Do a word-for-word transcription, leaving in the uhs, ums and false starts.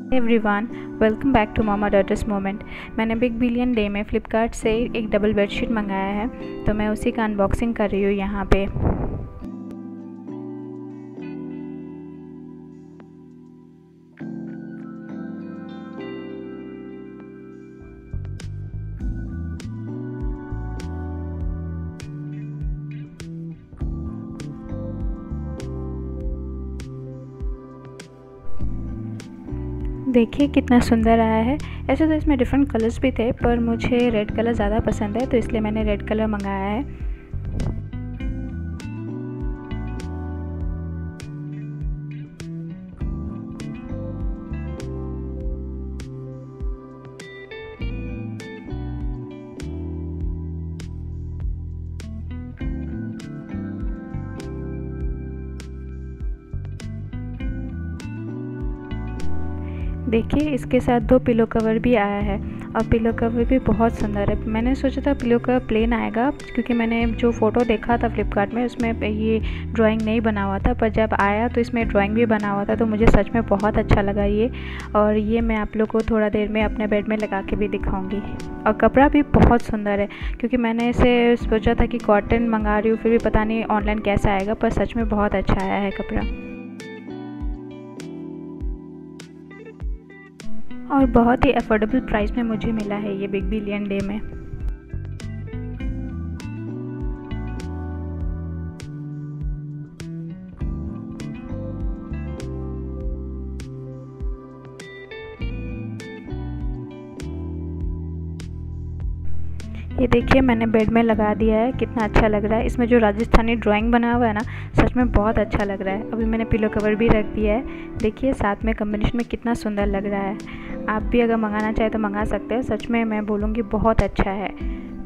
Everyone, welcome back to mama daughter's moment. मैंने big billion day में Flipkart से एक डबल बेडशीट मंगाया है, तो मैं उसी का अनबॉक्सिंग कर रही हूँ यहाँ पे। देखिए कितना सुंदर आया है। ऐसे तो इसमें डिफरेंट कलर्स भी थे, पर मुझे रेड कलर ज़्यादा पसंद है, तो इसलिए मैंने रेड कलर मंगाया है। देखिए इसके साथ दो पिलो कवर भी आया है, और पिलो कवर भी बहुत सुंदर है। मैंने सोचा था पिलो कवर प्लेन आएगा, क्योंकि मैंने जो फ़ोटो देखा था फ्लिपकार्ट में उसमें ये ड्राइंग नहीं बना हुआ था, पर जब आया तो इसमें ड्राइंग भी बना हुआ था, तो मुझे सच में बहुत अच्छा लगा ये। और ये मैं आप लोग को थोड़ा देर में अपने बेड में लगा के भी दिखाऊँगी। और कपड़ा भी बहुत सुंदर है, क्योंकि मैंने इसे सोचा था कि कॉटन मंगा रही हूँ, फिर भी पता नहीं ऑनलाइन कैसा आएगा, पर सच में बहुत अच्छा आया है कपड़ा। और बहुत ही अफोर्डेबल प्राइस में मुझे मिला है ये बिग बिलियन डे में। ये देखिए मैंने बेड में लगा दिया है, कितना अच्छा लग रहा है। इसमें जो राजस्थानी ड्राइंग बना हुआ है ना, सच में बहुत अच्छा लग रहा है। अभी मैंने पिलो कवर भी रख दिया है। देखिए साथ में कॉम्बिनेशन में कितना सुंदर लग रहा है। आप भी अगर मंगाना चाहे तो मंगा सकते हैं। सच में मैं बोलूँगी बहुत अच्छा है।